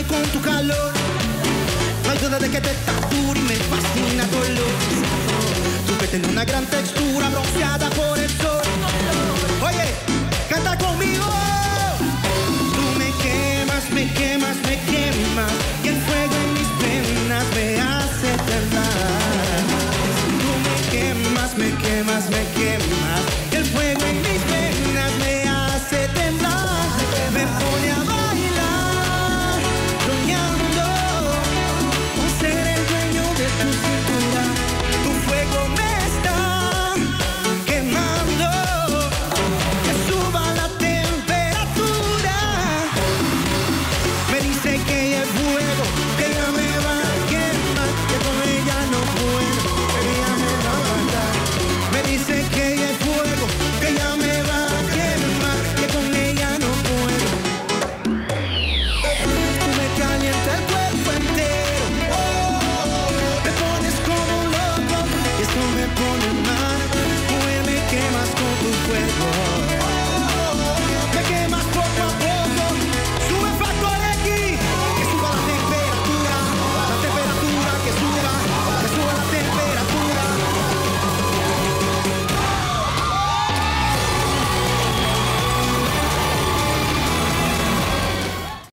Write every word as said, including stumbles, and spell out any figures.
quémame con tu calor. No hay duda de que te captura y me fascina tu olor. Tú que tienes una gran textura bronceada por el sol. Oye, canta conmigo. Tú me quemas, me quemas, me quemas. Y el fuego en mis penas me hace temblar. Tú me quemas, me quemas, me quemas. Y el fuego en mis penas me hace temblar. Me pone a bailar, soñando con ser el dueño de tu cintura. Tu fuego me está quemando, que suba la temperatura. Me dice que es fuego, que ella me va a quemar, que con ella no puedo, que ella me va a matar. Me dice que ella es fuego, que ella me va a quemar, que con ella no puedo. Tú me calientas el cuerpo entero, me pones como un loco y esto me pone mal. Tú me quemas con tu fuego.